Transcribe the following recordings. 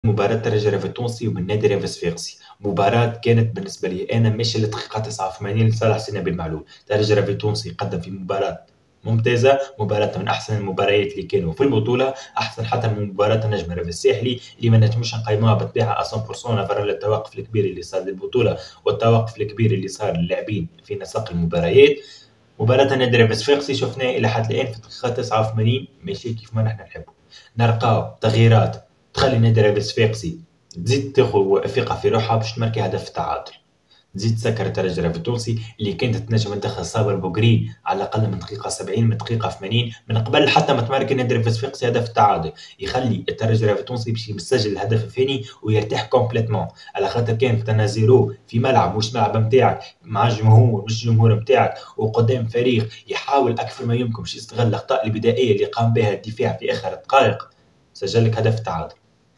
مباراة الترجي الرياضي التونسي وبين نادي رياضي الصفاقسي. مباراة كانت بالنسبة لي أنا ماشية للدقيقة 89 لصالح سي نبيل معلول. الترجي الرياضي التونسي قدم في مباراة ممتازة، مباراة من أحسن المباريات اللي كانوا في البطولة، أحسن حتى من مباراة النجم الرياضي الساحلي اللي ما نجموش نقيموها بالطبيعة 100% نظرا للتوقف الكبير اللي صار للبطولة والتوقف الكبير اللي صار للاعبين في نسق المباريات. مباراة النادي الرياضي الصفاقسي شفناه إلى حد الآن في الدقيقة 89 ماشي كيف ما نحن نحبه. نلقاو تغييرات تخلي النادي الرياضي الصفاقسي تزيد تاخذ ثقة في روحها باش تماركي هدف التعادل. تزيد تسكر الترجي الرياضي التونسي اللي كانت تنجم تدخل صابر بوغري على الاقل من دقيقه 70 من دقيقه 80 من قبل حتى ما تمارك النادي الرياضي الصفاقسي هدف التعادل، يخلي الترجي الرياضي التونسي باش يسجل الهدف الثاني ويرتاح كومبليتمون، على خاطر كان تنا زيرو في ملعب مش ملعب نتاعك مع جمهور مش جمهور نتاعك وقدام فريق يحاول اكثر ما يمكن باش يستغل الاخطاء البدائيه اللي قام بها الدفاع في اخر الدقائق، سجل لك هدف التعادل.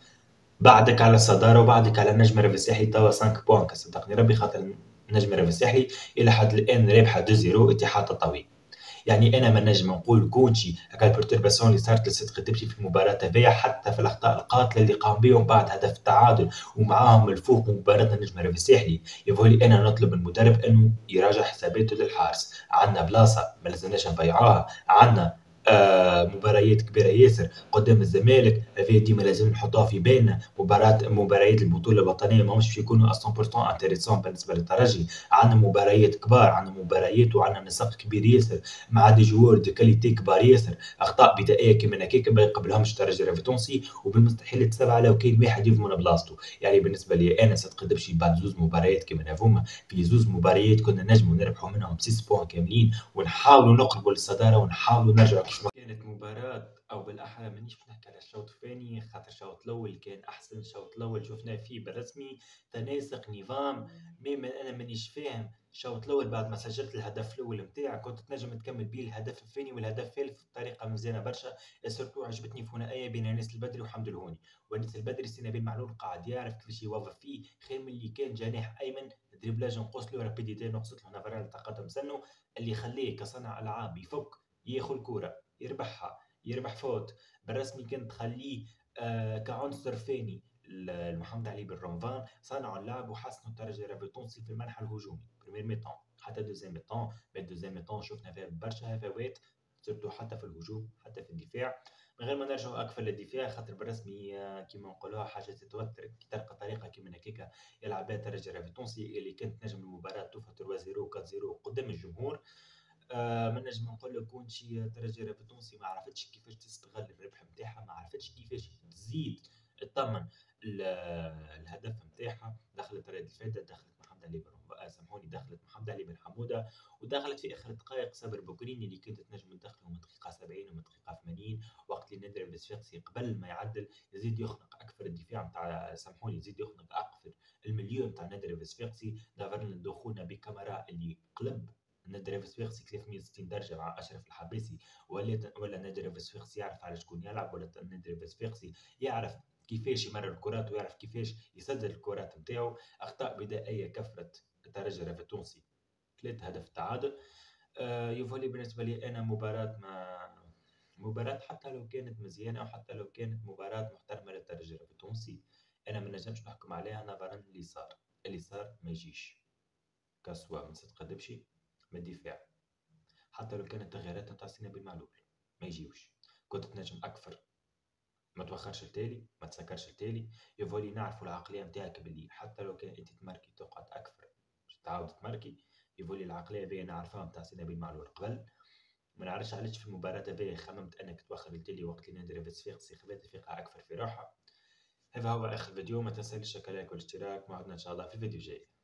بعدك على الصداره وبعدك على النجم الرياضي الساحلي توا 5 بوان صدقني ربي، خاطر النجم الرياضي الساحلي الى حد الان رابحه 2-0 اتحاد الطويل. يعني انا ما نجم نقول كونشي هكا البرترباسيون اللي صارت لصدق تمشي في المباراه هذيا حتى في الاخطاء القاتله اللي قام بهم بعد هدف التعادل ومعاهم الفوق مباراه النجم الرياضي الساحلي. يظهر انا نطلب من المدرب انه يراجع حساباته للحارس، عندنا بلاصه ما لازمناش نضيعوها، عندنا مباريات كبيره ياسر قدام الزمالك هذه ديما لازم نحطوها في بالنا. مباريات البطوله الوطنيه ماهمش باش يكونوا 100% انتريسون بالنسبه للترجي، عندنا مباريات كبار، عندنا مباريات وعندنا نسق كبير ياسر مع دي جوار دو كاليتي كبار ياسر. اخطاء بدائيه كيما هكاك ما يقبلهمش الترجي الرياضي التونسي وبالمستحيل تسبع لو كاين واحد يضمن بلاصتو. يعني بالنسبه لي انا صدق دبشي بعد زوز مباريات كيما هذوما، في زوز مباريات كنا نجموا نربحوا منهم 6 بوان كاملين ونحاولوا نقربوا للصداره ونحاولوا نرجعوا كيف ما كانت مباراه، او بالاحرى مانيش نحكي على الشوط الثاني خاطر الشوط الاول كان احسن. الشوط الاول شفناه فيه بالرسمي تناسق نظام، مما انا مانيش فاهم. الشوط الاول بعد ما سجلت الهدف الاول نتاعك كنت تنجم تكمل به الهدف الثاني والهدف الثالث بطريقه مزيانه برشا. سورتو عجبتني الثنائيه بين انس البدري وحمد الهوني. وانس البدري سي نبيل معلول قاعد يعرف كيفاش يوظف فيه خير من اللي كان جناح ايمن دريبلاج نقص له رابيديتي نقصت له نظريه لتقدم سنه اللي يخليه كصانع العاب يفك ياخذ كوره يربحها يربح فوت. بالرسمي كانت تخليه كعنصر ثاني. محمد علي بن رمضان صنعوا اللعب وحسنوا الترجي الرياضي التونسي في المنحى الهجومي بريمير ميطون حتى دوزيام ميطون. بعد دوزيام ميطون شفنا فيها برشا هفوات سورتو حتى في الهجوم حتى في الدفاع. من غير ما نرجعوا اكثر للدفاع خاطر بالرسمي كيما نقولوها حاجه تتوتر كي تلقى طريقه كيما هكاك يلعب بها الترجي الرياضي التونسي اللي كانت نجم المباراه توفى 3-0 و4-0 قدام الجمهور. ما نجم نقول لك كونشي الترجي الرياضي التونسي ما عرفتش كيفاش تستغل الربح نتاعها، ما عرفتش كيفاش تزيد تضمن الهدف نتاعها. دخلت رائد الفائده، دخلت محمد علي بن سامحوني دخلت محمد علي بن حموده، ودخلت في اخر الدقائق صابر بوكريني اللي كانت تنجم تدخله من دقيقه 70 ومن دقيقه 80 وقت اللي النادي الصفاقسي قبل ما يعدل يزيد يخنق اكثر الدفاع نتاع سامحوني يزيد يخنق اكثر المليون نتاع النادي الصفاقسي. دافرنا دخولنا بكاميرا اللي قلب النادي الرياضي الصفاقسي 360 درجه مع اشرف الحبيسي، ولا النادي الرياضي الصفاقسي يعرف على شكون يلعب، ولا النادي الرياضي الصفاقسي يعرف كيفاش يمرر الكرات ويعرف كيفاش يسدد الكرات نتاعو. اخطاء بدائيه كثرت الترجي الرياضي التونسي 3 هدف التعادل. يظهر بالنسبه لي انا مباراة حتى لو كانت مزيانة أو حتى لو كانت مباراة محترمة للترجي التونسي، أنا ما نجمش نحكم عليها نظرا اللي صار ما يجيش كسوة من صدق دبشي من الدفاع. حتى لو كانت تغييرات نتاع سي نبيل معلول ما يجيوش، كنت تنجم أكثر ما توخرش التالي ما تسكرش التالي. يظهر نعرفوا العقلية نتاعك باللي حتى لو كان أنت تماركي تقعد أكثر باش تعاود تماركي. يظهر العقلية هذه نعرفها نتاع سي نبيل معلول قبل. ما نعرفش علاش في المباراة هذه خممت أنك توخر التالي وقت اللي نادي الصفاقسي خذات ثقة أكثر في روحها. هذا هو آخر فيديو، ما تنساش اللايك والاشتراك، موعدنا إن شاء الله في الفيديو الجاي.